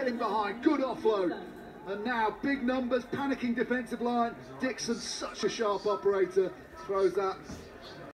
getting behind, good offload. And now big numbers, panicking defensive line. Dixon, such a sharp operator, throws that